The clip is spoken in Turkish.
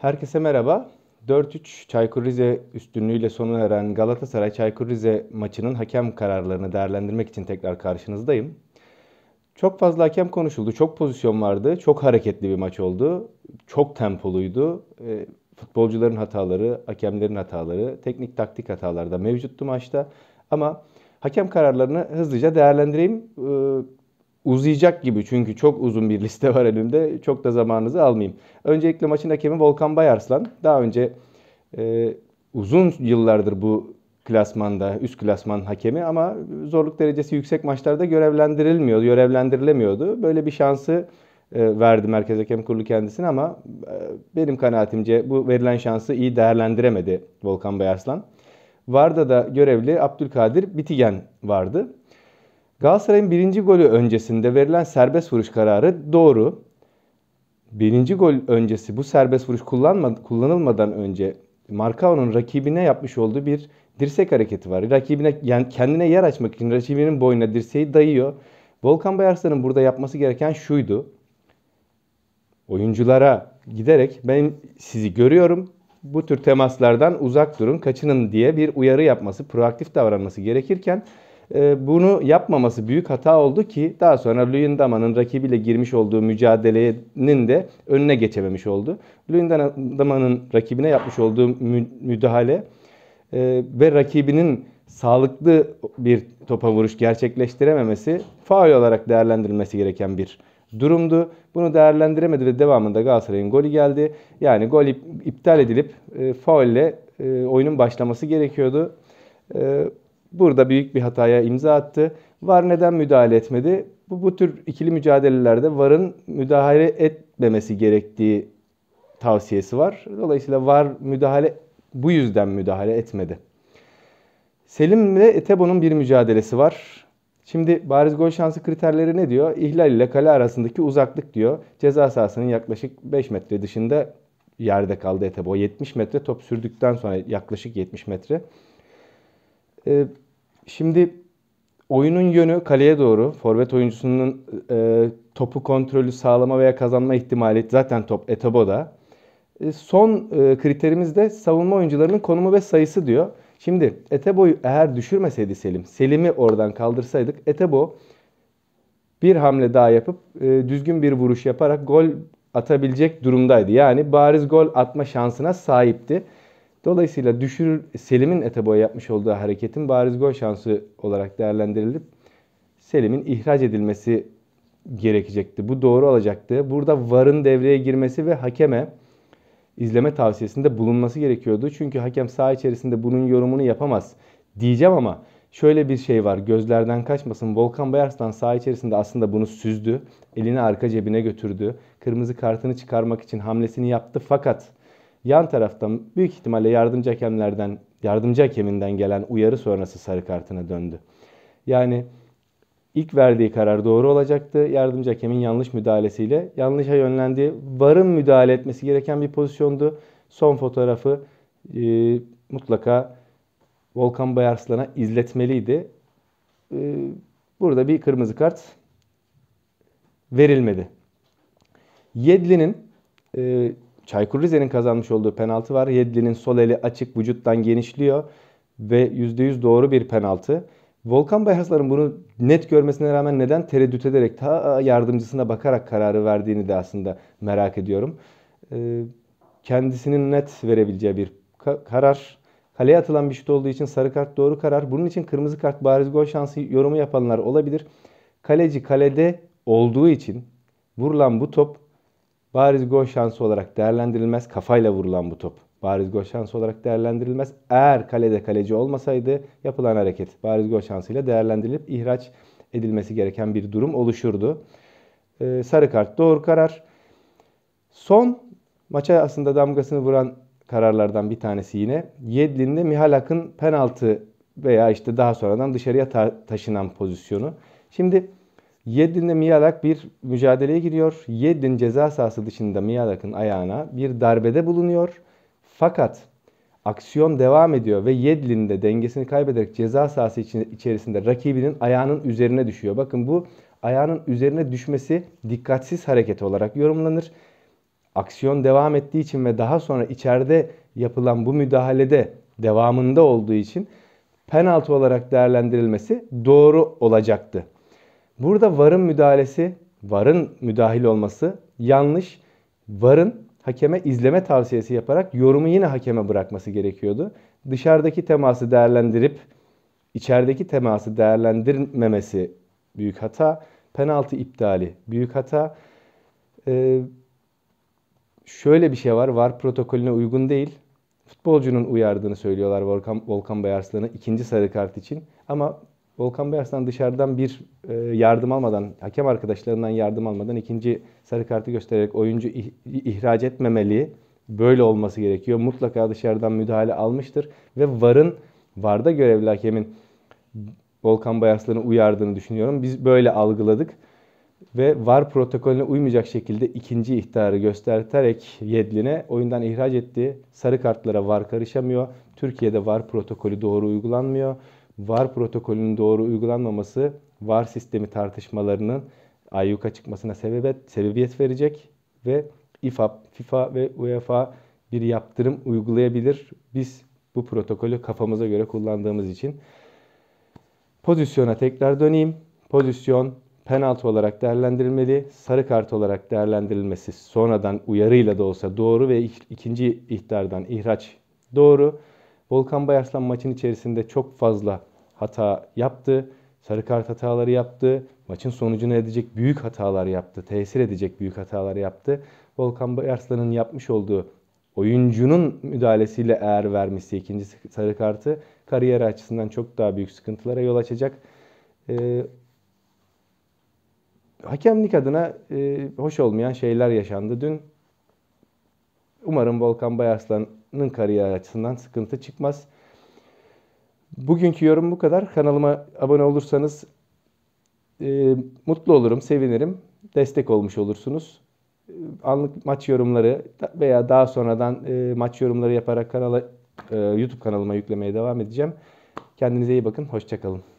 Herkese merhaba. 4-3 Çaykur Rize üstünlüğüyle sona eren Galatasaray Çaykur Rize maçının hakem kararlarını değerlendirmek için tekrar karşınızdayım. Çok fazla hakem konuşuldu, çok pozisyon vardı, çok hareketli bir maç oldu, çok tempoluydu. Futbolcuların hataları, hakemlerin hataları, teknik taktik hataları da mevcuttu maçta. Ama hakem kararlarını hızlıca değerlendireyim. Uzayacak gibi çünkü çok uzun bir liste var elimde. Çok da zamanınızı almayayım. Öncelikle maçın hakemi Volkan Bayarslan. Daha önce e, uzun yıllardır bu klasmanda, üst klasman hakemi ama zorluk derecesi yüksek maçlarda görevlendirilemiyordu. Böyle bir şansı verdi Merkez Hakem Kurulu kendisine ama benim kanaatimce bu verilen şansı iyi değerlendiremedi Volkan Bayarslan. VAR'da da görevli Abdülkadir Bitigen vardı. Galatasaray'ın birinci golü öncesinde verilen serbest vuruş kararı doğru. Birinci gol öncesi bu serbest vuruş kullanılmadan önce Marcao'nun rakibine yapmış olduğu bir dirsek hareketi var. Rakibine yani kendine yer açmak için rakibinin boynuna dirseği dayıyor. Volkan Bayarslan'ın burada yapması gereken şuydu. Oyunculara giderek ben sizi görüyorum. Bu tür temaslardan uzak durun, kaçının diye bir uyarı yapması, proaktif davranması gerekirken bunu yapmaması büyük hata oldu ki daha sonra Luyendama'nın rakibiyle girmiş olduğu mücadelenin de önüne geçememiş oldu. Luyendama'nın rakibine yapmış olduğu müdahale ve rakibinin sağlıklı bir topa vuruş gerçekleştirememesi faul olarak değerlendirilmesi gereken bir durumdu. Bunu değerlendiremedi ve devamında Galatasaray'ın golü geldi. Yani gol iptal edilip faulle oyunun başlaması gerekiyordu. Burada büyük bir hataya imza attı. VAR neden müdahale etmedi? Bu tür ikili mücadelelerde VAR'ın müdahale etmemesi gerektiği tavsiyesi var. Dolayısıyla VAR bu yüzden müdahale etmedi. Selim ile Etebo'nun bir mücadelesi var. Şimdi bariz gol şansı kriterleri ne diyor? İhlal ile kale arasındaki uzaklık diyor. Ceza sahasının yaklaşık 5 metre dışında yerde kaldı Etebo. 70 metre top sürdükten sonra yaklaşık 70 metre. Şimdi oyunun yönü kaleye doğru. Forvet oyuncusunun topu kontrolü sağlama veya kazanma ihtimali zaten top Etebo'da. Son kriterimiz de savunma oyuncularının konumu ve sayısı diyor. Şimdi Etebo'yu eğer düşürmeseydi Selim'i oradan kaldırsaydık Etebo bir hamle daha yapıp düzgün bir vuruş yaparak gol atabilecek durumdaydı. Yani bariz gol atma şansına sahipti. Dolayısıyla Selim'in Etebo'ya yapmış olduğu hareketin bariz gol şansı olarak değerlendirilip Selim'in ihraç edilmesi gerekecekti. Bu doğru olacaktı. Burada VAR'ın devreye girmesi ve hakeme izleme tavsiyesinde bulunması gerekiyordu. Çünkü hakem saha içerisinde bunun yorumunu yapamaz diyeceğim ama şöyle bir şey var. Gözlerden kaçmasın. Volkan Bayarslan saha içerisinde aslında bunu süzdü. Elini arka cebine götürdü. Kırmızı kartını çıkarmak için hamlesini yaptı. Fakat yan taraftan büyük ihtimalle yardımcı hakeminden gelen uyarı sonrası sarı kartına döndü. Yani ilk verdiği karar doğru olacaktı. Yardımcı hakemin yanlış müdahalesiyle yanlışa yönlendiği, VAR'ın müdahale etmesi gereken bir pozisyondu. Son fotoğrafı mutlaka Volkan Bayarslan'a izletmeliydi. Burada bir kırmızı kart verilmedi. Yedlin'in Çaykur Rize'nin kazanmış olduğu penaltı var. Yedlin'in sol eli açık, vücuttan genişliyor ve %100 doğru bir penaltı. Volkan Bayarslan'ın bunu net görmesine rağmen neden tereddüt ederek ta yardımcısına bakarak kararı verdiğini de aslında merak ediyorum. Kendisinin net verebileceği bir karar. Kaleye atılan bir şut olduğu için sarı kart doğru karar. Bunun için kırmızı kart bariz gol şansı yorumu yapanlar olabilir. Kaleci kalede olduğu için vurulan bu top bariz gol şansı olarak değerlendirilmez. Kafayla vurulan bu top bariz gol şansı olarak değerlendirilmez. Eğer kalede kaleci olmasaydı yapılan hareket bariz gol şansıyla değerlendirilip ihraç edilmesi gereken bir durum oluşurdu. Sarı kart doğru karar. Son maça aslında damgasını vuran kararlardan bir tanesi yine Yedlin'de Mihalak'ın penaltı veya işte daha sonradan dışarıya taşınan pozisyonu. Şimdi Yedlin'de Mihalak bir mücadeleye giriyor. Yedlin ceza sahası dışında Mihalak'ın ayağına bir darbede bulunuyor. Fakat aksiyon devam ediyor ve Yedlin de dengesini kaybederek ceza sahası içerisinde rakibinin ayağının üzerine düşüyor. Bakın bu ayağının üzerine düşmesi dikkatsiz hareket olarak yorumlanır. aksiyon devam ettiği için ve daha sonra içeride yapılan bu müdahalede devamında olduğu için penaltı olarak değerlendirilmesi doğru olacaktı. Burada VAR'ın müdahil olması yanlış. VAR'ın hakeme izleme tavsiyesi yaparak yorumu yine hakeme bırakması gerekiyordu. Dışarıdaki teması değerlendirip içerideki teması değerlendirmemesi büyük hata. Penaltı iptali büyük hata. Şöyle bir şey var. VAR protokolüne uygun değil. Futbolcunun uyardığını söylüyorlar Volkan Bayarslan'ı ikinci sarı kart için. Ama Volkan Bayarslan dışarıdan bir yardım almadan, hakem arkadaşlarından yardım almadan ikinci sarı kartı göstererek oyuncu ihraç etmemeli. Böyle olması gerekiyor. Mutlaka dışarıdan müdahale almıştır. Ve VAR'da görevli hakemin Volkan Bayarslan'ı uyardığını düşünüyorum. Biz böyle algıladık. Ve VAR protokolüne uymayacak şekilde ikinci ihtarı göstererek Yedlin'e oyundan ihraç etti. Sarı kartlara VAR karışamıyor. Türkiye'de VAR protokolü doğru uygulanmıyor. VAR protokolünün doğru uygulanmaması VAR sistemi tartışmalarının ayyuka çıkmasına sebebiyet verecek ve FIFA ve UEFA bir yaptırım uygulayabilir. Biz bu protokolü kafamıza göre kullandığımız için. Pozisyona tekrar döneyim. Pozisyon penaltı olarak değerlendirilmeli, sarı kart olarak değerlendirilmesi sonradan uyarıyla da olsa doğru ve ikinci ihtardan ihraç doğru. Volkan Bayarslan maçın içerisinde çok fazla hata yaptı. Sarı kart hataları yaptı. Maçın sonucunu edecek büyük hatalar yaptı. Tesir edecek büyük hatalar yaptı. Volkan Bayarslan'ın yapmış olduğu oyuncunun müdahalesiyle eğer vermişse ikinci sarı kartı kariyer açısından çok daha büyük sıkıntılara yol açacak. Hakemlik adına hoş olmayan şeyler yaşandı dün. Umarım Volkan Bayarslan'ın kariyer açısından sıkıntı çıkmaz. Bugünkü yorum bu kadar. Kanalıma abone olursanız mutlu olurum, sevinirim. Destek olmuş olursunuz. Anlık maç yorumları veya daha sonradan maç yorumları yaparak YouTube kanalıma yüklemeye devam edeceğim. Kendinize iyi bakın, hoşça kalın.